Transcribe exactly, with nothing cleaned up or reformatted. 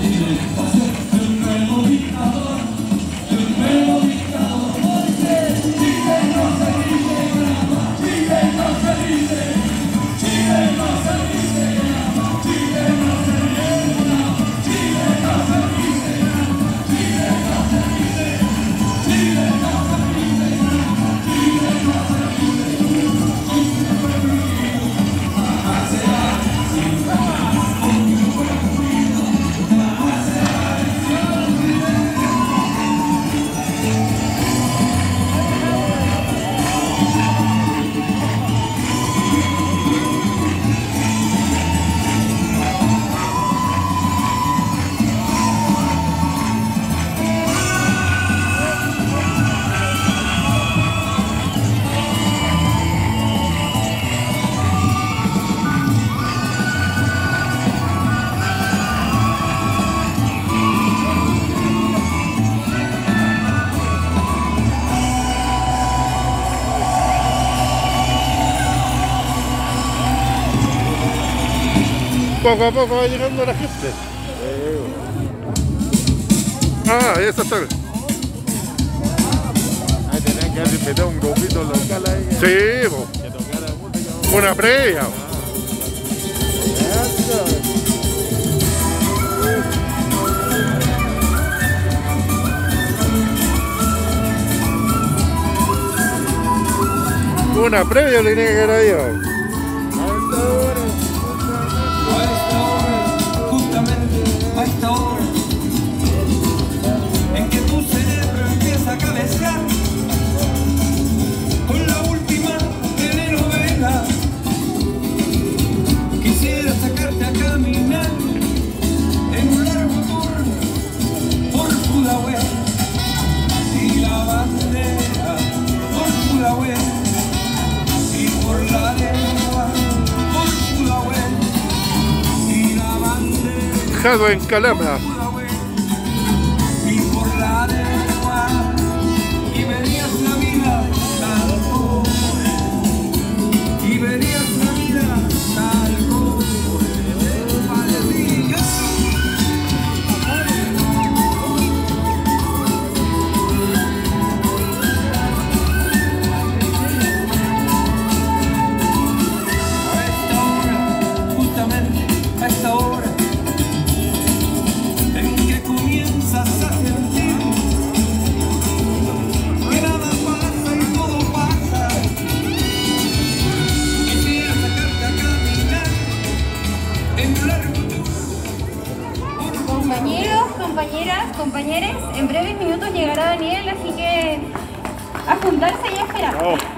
Poco a poco va llegando la gente. Ah, ahí está todo. Ahí tenían que haber invitado un grupito local ahí. Que, Sí, po. que tocara música. Una previa. Una previa tenía que haber habido. Justamente a esta hora en que tu cerebro empieza a cabecear con la última telenovela, quisiera sacarte a caminar en un largo tour por Pudahuel y la bandera por Pudahuel y por la lengua por Pudahuel. Jado en Calama. Y por la lengua y verías la vida tal como es. Y verías la vida tal como es. Valeria. A esta hora, justamente a esta hora comienzas a sentir que nada pasa y todo pasa. Quisiera sacarte a caminar en un largo tour. Compañeros, compañeras, compañeros, en breves minutos llegará Daniel, así que a juntarse y a esperar. Oh.